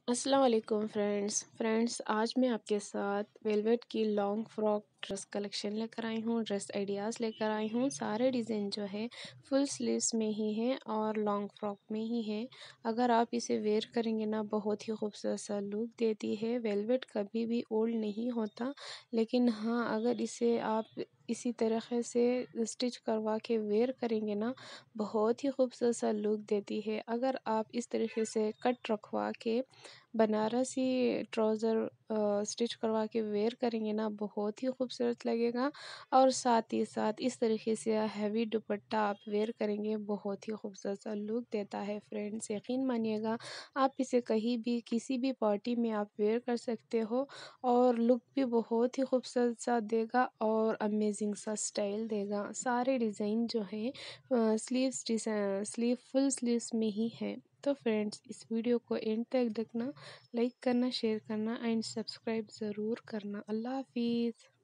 السلام علیکم فرینڈس آج میں آپ کے ساتھ ویلویٹ کی لانگ فراک ڈریس کلیکشن لے کر آئی ہوں، ڈریس آئیڈیاز لے کر آئی ہوں۔ سارے ڈیزائن جو ہے فل سلیوز میں ہی ہیں اور لانگ فراک میں ہی ہیں۔ اگر آپ اسے ویئر کریں گے نا بہت ہی خوبصورت سا لک دیتی ہے۔ ویلویٹ کبھی بھی اولڈ نہیں ہوتا، لیکن ہاں اگر اسے آپ اسی طریقے سے اسٹچ کروا کے ویئر کریں گے نا بہت ہی خوبصورت سا لک دیتی ہے۔ اگر آپ اس طریقے سے کٹ رکھوا کے بنارسی ٹراؤزر اسٹچ کروا کے ویئر کریں گے نا بہت ہی خوبصورت لگے گا، اور ساتھ ہی ساتھ اس طریقے سے ہیوی دوپٹہ آپ ویئر کریں گے بہت ہی خوبصورت سا لک دیتا ہے۔ فرینڈس یقین مانیے گا، آپ اسے کہیں بھی کسی بھی پارٹی میں آپ ویئر کر سکتے ہو اور لک بھی بہت ہی خوبصورت سا دے گا اور امیزنگ سا سٹائل دے گا۔ سارے ڈیزائن جو ہیں فل سلیوز میں ہی ہے۔ تو فرینڈس اس ویڈیو کو اینڈ تک دیکھنا، لائک کرنا، شیئر کرنا اینڈ سبسکرائب ضرور کرنا۔ اللہ حافظ۔